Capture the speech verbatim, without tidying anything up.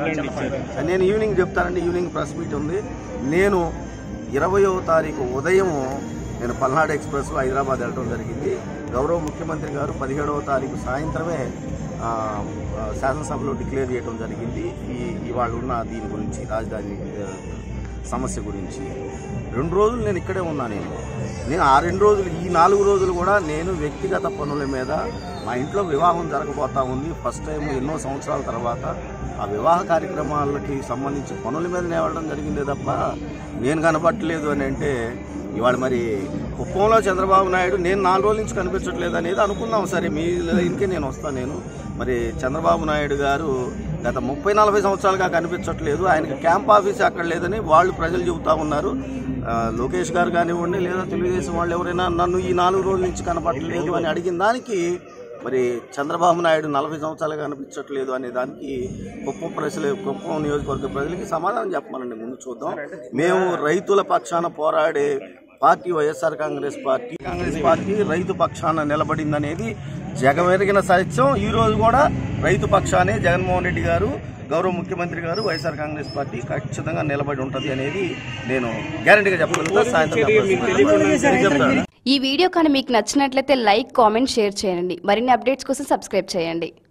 నేను ఈవినింగ్ చెప్తానండి. Evening press meet ఉంది. నేను ఇరవయో తారీఖు ఉదయం నేను పల్నాడు ఎక్స్ప్రెస్ హైదరాబాద్ వెళ్ళడం జరిగింది. గౌరవ ముఖ్యమంత్రి గారు పదిహేడవ తారీఖు సాయంత్రమే శాసనసభలో డిక్లేర్ చేయడం జరిగింది. ఈ ఇవాళ ఉన్న దీని గురించి, రాజధాని సమస్య గురించి. రెండు రోజులు నేను ఇక్కడే ఉన్నా. నేను నేను ఆ రెండు రోజులు ఈ నాలుగు రోజులు కూడా నేను వ్యక్తిగత పనుల మీద, మా ఇంట్లో వివాహం జరగబోతా ఉంది. ఫస్ట్ టైం ఎన్నో సంవత్సరాల తర్వాత ఆ వివాహ కార్యక్రమాలకి సంబంధించి పనుల మీద వెళ్ళడం జరిగిందే తప్ప నేను కనపట్టలేదు అని అంటే, ఇవాళ మరి కుప్పంలో చంద్రబాబు నాయుడు నేను నాలుగు రోజుల నుంచి కనిపించట్లేదు అనేది అనుకుందాం. సరే, మీ ఇంకే నేను వస్తాను. నేను మరి చంద్రబాబు నాయుడు గారు గత ముప్పై నలభై సంవత్సరాలుగా కనిపించట్లేదు, ఆయనకి క్యాంప్ ఆఫీస్ అక్కడ లేదని వాళ్ళు ప్రజలు చెబుతా ఉన్నారు. లోకేష్ గారు కానివ్వండి, లేదా తెలుగుదేశం వాళ్ళు ఎవరైనా నన్ను ఈ నాలుగు రోజుల నుంచి కనపడలేదు అని అడిగిన దానికి మరి చంద్రబాబు నాయుడు నలభై సంవత్సరాలుగా కనిపించట్లేదు అనే దానికి కుప్పం ప్రజలు, కుప్పం నియోజకవర్గ ప్రజలకి సమాధానం చెప్పమనండి. ముందు చూద్దాం. మేము రైతుల పక్షాన పోరాడే party YSR Congress party. Congress party రైతు పక్షాన నిలబడిందనేది జగమెరిగిన సత్యం. ఈ రోజు కూడా రైతు పక్షానే జగన్మోహన్ రెడ్డి గారు, గౌరవ ముఖ్యమంత్రి గారు, వైఎస్ఆర్ కాంగ్రెస్ పార్టీ ఖచ్చితంగా నిలబడి ఉంటుంది అనేది నేను గ్యారంటీగా చెప్పగలుగుతా. సాయంత్రం ఈ వీడియో కానీ మీకు నచ్చినట్లయితే లైక్, కామెంట్, షేర్ చేయండి. మరిన్ని అప్డేట్స్ కోసం సబ్స్క్రైబ్ చేయండి.